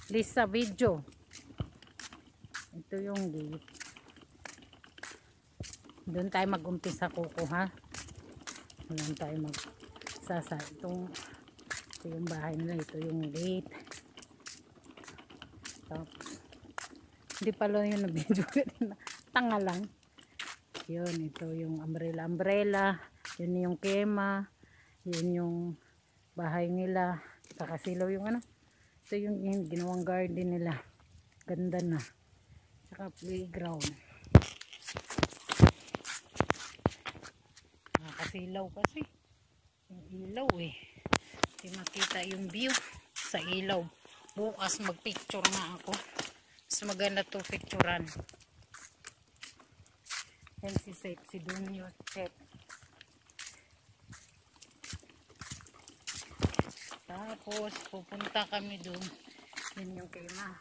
Lisa Video. Ito yung gate. Doon tayo mag-umpisa kukuha. Doon tayo magsasa. Ito yung bahay nila. Ito yung gate. Tapos, hindi pala yun na video. Tanga lang. Yun, ito yung umbrella. Yun yung kema. Yun yung bahay nila. Kakasilaw yung ano. Ito yung ginawang garden nila. Ganda na. Saka playground. Nakakasilaw kasi. Yung ilaw eh. Hindi makita yung view sa ilaw. Bukas magpicture na ako. Mas maganda to picturean. Yan si Seth, si Dunyo Seth. Tapos pupunta kami doon. Yun yung kema.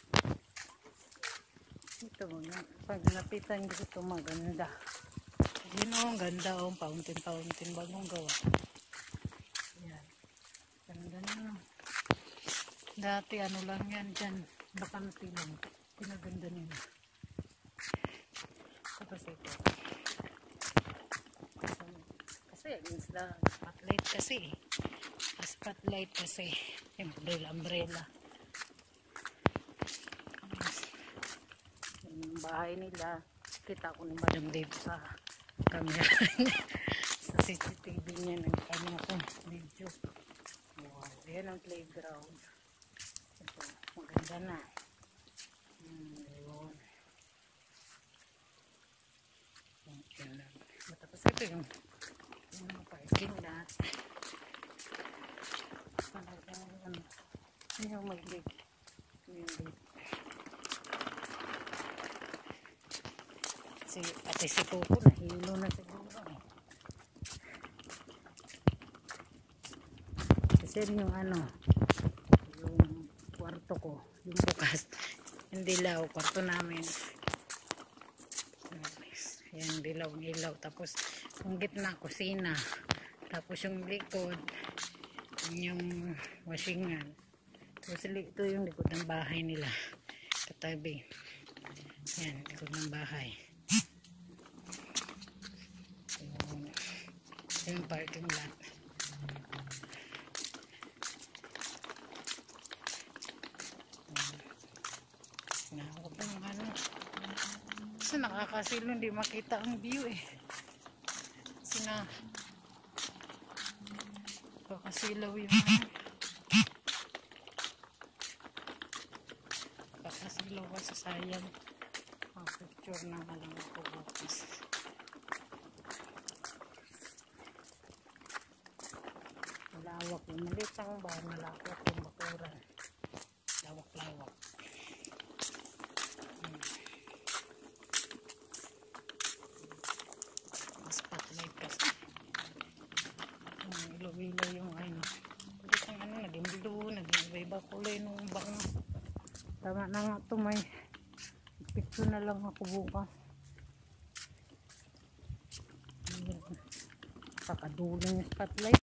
Ito, pag napitan dito maganda. Yun o, ang ganda o, fountain bagong gawa. Yan, ganda na. Dati ano lang yan dyan, bakante lang. Pinaganda nila. Tapos ito. Kasi isla, spotlight kasi. Spotlight kasi. Yung umbrella. Yung bahay nila. Kita ko ni Madam Dave sa camera niya. Sa CCTV niya. Nagkanya ko video. Wow. Ayan ang playground. Ito. Maganda na. Ayun. Tapos ito yung parking lot. Ano yung mag-lig. Ate si Coco nahilo na siguro. Kasi yung ano, yung kwarto ko, yung bukas, yung dilaw, kwarto namin. Yan, dilaw. Tapos yung gitna, kusina. Tapos yung likod, yung wasingan. Tapos ito yung likod ng bahay nila. Katabi. Yan, likod ng bahay. Yung parking lot. Nakakot ng ano. Kasi nakakasilo, hindi makita ang view eh. Kasi nakakasilaw yung ano. Nakakasilaw kasi sayang. Ang picture na lang ako bukas. Lawak yung maliit ang bahay, malawak yung bakuran. Lawak. Spotlight kasi. Ilaw-ilaw yung ano. Ulit ang ano, naging blue, naging iba-iba kulay nung bang. Tama na nga ito, may picture na lang ako bukas. Kakadulo yung spotlight.